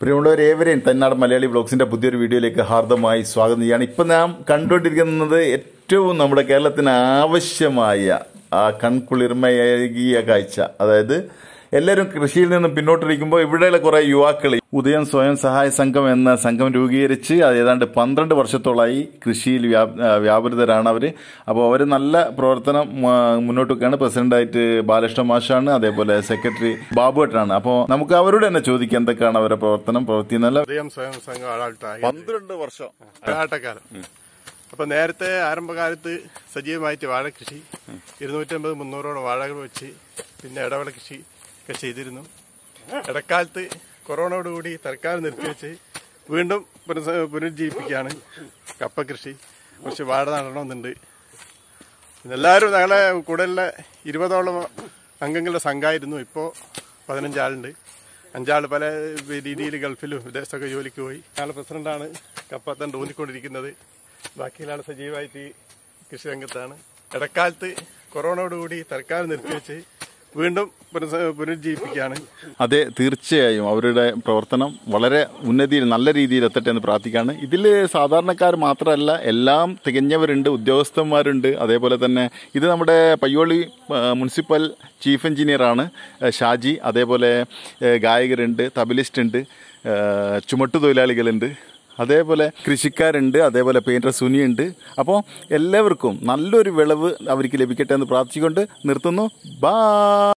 പ്രിയമുള്ളവരേവരെയും തന്നാട് മലയാളി വ്ളോഗ്സിന്റെ പുതിയൊരു വീഡിയോയിലേക്ക് ഹാർദമായി സ്വാഗതം ചെയ്യാണ്. ഇപ്പം നാം കണ്ടുകൊണ്ടിരിക്കുന്നത് ഏറ്റവും നമ്മുടെ കേരളത്തിന് ആവശ്യമായ ആ കൺകുളിർമയേകിയ കാഴ്ച. അതായത് എല്ലാവരും കൃഷിയിൽ നിന്നും പിന്നോട്ടിരിക്കുമ്പോൾ ഇവിടെയുള്ള കുറെ യുവാക്കൾ ഉദയം സ്വയം സഹായ സംഘം എന്ന സംഘം രൂപീകരിച്ച് അത് ഏതാണ്ട് 12 വർഷത്തോളമായി കൃഷിയിൽ വ്യാപൃതരാണ് അവർ. അപ്പോൾ അവർ നല്ല പ്രവർത്തനം മുന്നോട്ട് വെക്കുകയാണ്. പ്രസിഡന്റായിട്ട് ബാലകൃഷ്ണ മാഷാണ്, അതേപോലെ സെക്രട്ടറി ബാബുവേട്ടനാണ്. അപ്പോൾ നമുക്ക് അവരോട് തന്നെ ചോദിക്കാം എന്തൊക്കെയാണ് അവരുടെ പ്രവർത്തി. ഉദയം സ്വയം സംഘം 12 വർഷം കാലഘട്ടക്കാലം. അപ്പൊ നേരത്തെ ആരംഭകാലത്ത് സജീവമായിട്ട് വാഴകൃഷി 250-300 വാഴകൾ വെച്ച് പിന്നെ ഇടവേള കൃഷി ഒക്കെ ചെയ്തിരുന്നു. ഇടക്കാലത്ത് കൊറോണയോടുകൂടി തൽക്കാലം നിർത്തിവെച്ച് വീണ്ടും പുനരുജ്ജീവിപ്പിക്കുകയാണ് കപ്പ കൃഷി. കുറച്ച് വാഴ നടണമെന്നുണ്ട്. എല്ലാവരും ഞങ്ങളെ കൂടുതലുള്ള 20ഓളം അംഗങ്ങളുടെ സംഘമായിരുന്നു. ഇപ്പോൾ 15 ആളുണ്ട്. 5 ആൾ പല രീതിയിൽ ഗൾഫിലും വിദേശത്തൊക്കെ ജോലിക്ക് പോയി. ഞങ്ങളുടെ പ്രസിഡന്റാണ് കപ്പത്തണ്ട് ഊന്നിക്കൊണ്ടിരിക്കുന്നത്. ബാക്കിയുള്ള സജീവമായിട്ട് കൃഷി രംഗത്താണ്. ഇടക്കാലത്ത് കൊറോണയോടുകൂടി തൽക്കാലം നിർത്തിവെച്ച് വീണ്ടും പുനരുജ്ജീവിപ്പിക്കുകയാണ്. അതെ, തീർച്ചയായും അവരുടെ പ്രവർത്തനം വളരെ ഉന്നതിയിൽ നല്ല രീതിയിൽ എത്തട്ടെ എന്ന് പ്രാർത്ഥിക്കുകയാണ്. ഇതിൽ സാധാരണക്കാർ മാത്രമല്ല, എല്ലാം തികഞ്ഞവരുണ്ട്, ഉദ്യോഗസ്ഥന്മാരുണ്ട്. അതേപോലെ തന്നെ ഇത് നമ്മുടെ പയ്യോളി മുനിസിപ്പൽ ചീഫ് എഞ്ചിനീയറാണ് ഷാജി. അതേപോലെ ഗായകരുണ്ട്, തബലിസ്റ്റ് ഉണ്ട്, ചുമട്ടുതൊഴിലാളികളുണ്ട്, അതേപോലെ കൃഷിക്കാരുണ്ട്, അതേപോലെ പെയിന്റർ സുനിയുണ്ട്. അപ്പോൾ എല്ലാവർക്കും നല്ലൊരു വിളവ് അവർക്ക് ലഭിക്കട്ടെ എന്ന് പ്രാർത്ഥിച്ചുകൊണ്ട് നിർത്തുന്നു. ബാ